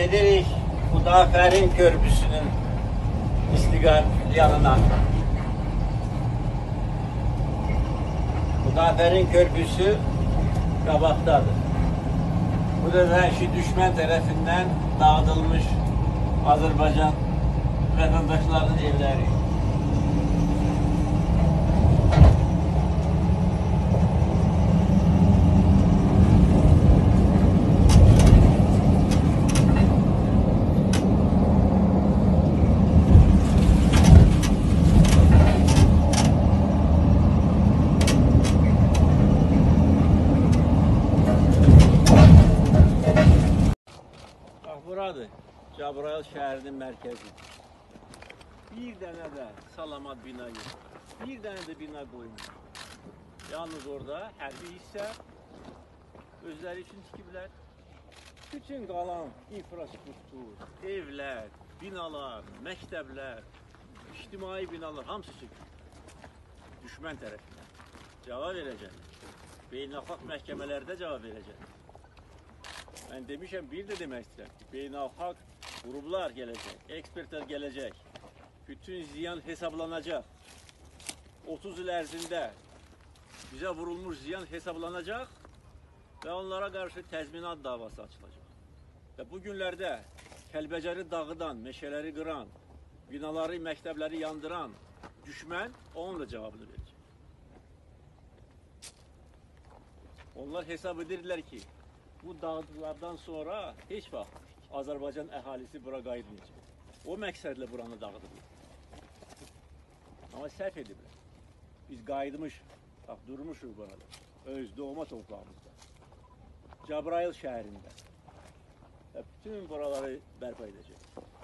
Gelirik Hudaferin Köprüsü'nün yanına. Hudaferin Köprüsü qabaqdadır. Bu da vəhşi düşman tarafından dağıtılmış Azerbaycan vatandaşlarının evleri. Buradır, Cəbrayıl şəhərinin mərkəzi. Bir dənə də salamat bina yox. Bir dənə də bina qoymuyor. Yalnız orada hərbi hissə özləri üçün tikiblər. Bütün qalan infrastruktur, evlər, binalar, məktəblər, ictimai binalar hamısı çökür. Düşmən tərəfindən cavab verəcək. Beynəlxalq məhkəmələrdə cavab verəcək. Ben demişim, bir de demek istedim. Beynəlxalq gruplar gelecek, ekspertler gelecek. Bütün ziyan hesaplanacak. 30 yıl ərzində bize vurulmuş ziyan hesaplanacak ve onlara karşı təzminat davası açılacak. Ve bu günlerde Kəlbəcəri dağıdan, meşələri qıran, binaları, məktəbləri yandıran düşmən onun da cevabını verecek. Onlar hesap edirlər ki, bu dağıtılardan sonra hiç vaxt Azərbaycan əhalisi bura qayıtmayacaq. O məqsədlə buranı dağıdırlar. Amma səhv ediblər. Biz qayıtmışıq, bax durmuşuq burada, öz doğma torpağımızda. Cəbrayıl şəhərində. Və bütün buraları bərpa edəcək.